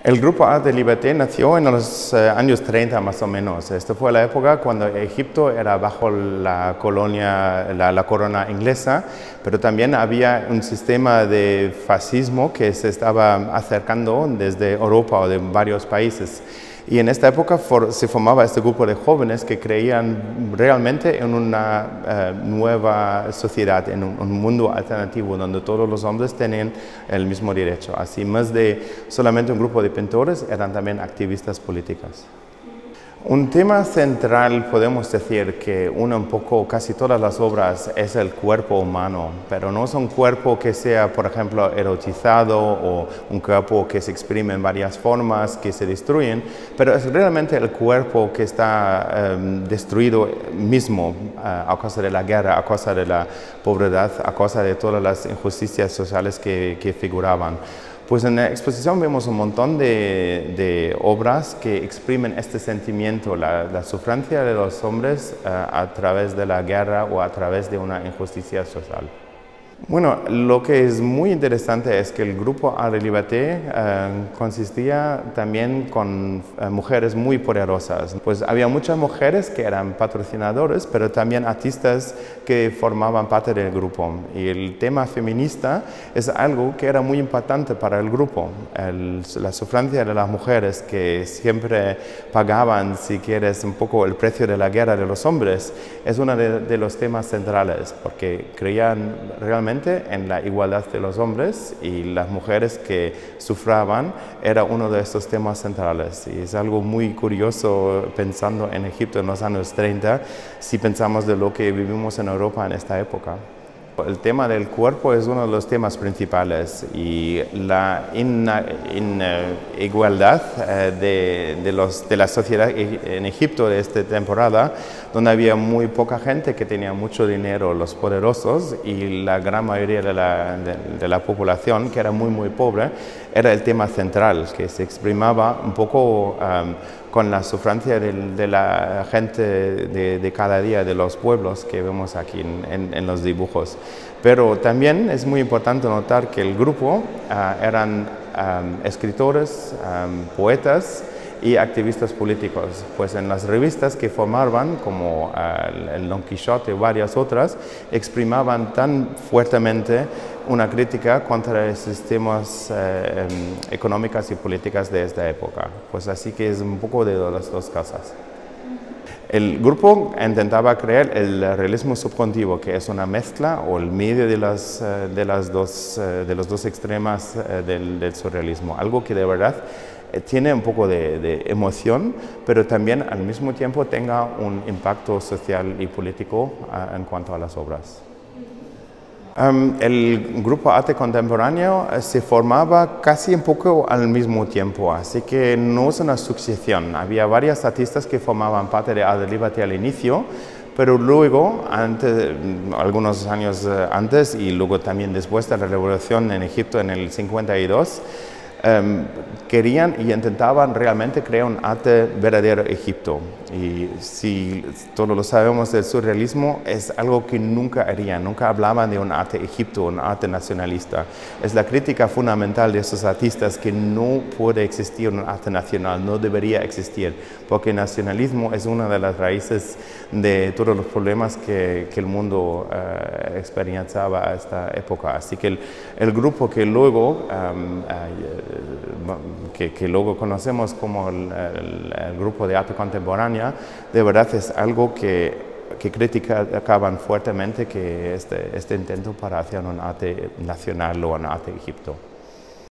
El grupo Arte Liberté nació en los años 30 más o menos. Esta fue la época cuando Egipto era bajo la corona inglesa, pero también había un sistema de fascismo que se estaba acercando desde Europa o de varios países. Y en esta época se formaba este grupo de jóvenes que creían realmente en una nueva sociedad, en un mundo alternativo donde todos los hombres tenían el mismo derecho. Así, más de solamente un grupo de pintores, eran también activistas políticas. Un tema central, podemos decir, que une un poco casi todas las obras es el cuerpo humano, pero no es un cuerpo que sea, por ejemplo, erotizado o un cuerpo que se exprime en varias formas, que se destruyen, pero es realmente el cuerpo que está destruido mismo a causa de la guerra, a causa de la pobreza, a causa de todas las injusticias sociales que figuraban. Pues en la exposición vemos un montón de obras que exprimen este sentimiento, la sufrimiento de los hombres a través de la guerra o a través de una injusticia social. Bueno, lo que es muy interesante es que el grupo Arte Liberté consistía también con mujeres muy poderosas. Pues había muchas mujeres que eran patrocinadores, pero también artistas que formaban parte del grupo. Y el tema feminista es algo que era muy importante para el grupo. La sufrancia de las mujeres que siempre pagaban, si quieres, un poco el precio de la guerra de los hombres, es uno de los temas centrales, porque creían realmente en la igualdad de los hombres y las mujeres que sufraban era uno de estos temas centrales. Y es algo muy curioso pensando en Egipto en los años 30, si pensamos de lo que vivimos en Europa en esta época. El tema del cuerpo es uno de los temas principales y la inigualdad de la sociedad en Egipto de esta temporada, donde había muy poca gente que tenía mucho dinero, los poderosos, y la gran mayoría de la población, que era muy pobre, era el tema central, que se exprimaba un poco con la sufrancia de la gente de cada día, de los pueblos que vemos aquí en los dibujos. Pero también es muy importante notar que el grupo eran escritores, poetas y activistas políticos, pues en las revistas que formaban, como el Don Quijote y varias otras, exprimaban tan fuertemente una crítica contra los sistemas económicos y políticos de esta época. Pues así que es un poco de las dos cosas. El grupo intentaba crear el realismo subjuntivo, que es una mezcla o el medio de los dos extremos del surrealismo, algo que de verdad tiene un poco de emoción, pero también al mismo tiempo tenga un impacto social y político en cuanto a las obras. El grupo Arte Contemporáneo se formaba casi un poco al mismo tiempo, así que no es una sucesión. Había varios artistas que formaban parte de Arte Liberté al inicio, pero luego, algunos años antes y luego también después de la revolución en Egipto en el 52, querían y intentaban realmente crear un arte verdadero Egipto. Y si todos lo sabemos del surrealismo, es algo que nunca harían, nunca hablaban de un arte Egipto, un arte nacionalista. Es la crítica fundamental de esos artistas que no puede existir un arte nacional, no debería existir, porque el nacionalismo es una de las raíces de todos los problemas que el mundo experienciaba a esta época. Así que el grupo que luego conocemos como el grupo de arte contemporánea, de verdad es algo que criticaban fuertemente que este intento para hacer un arte nacional o un arte Egipto.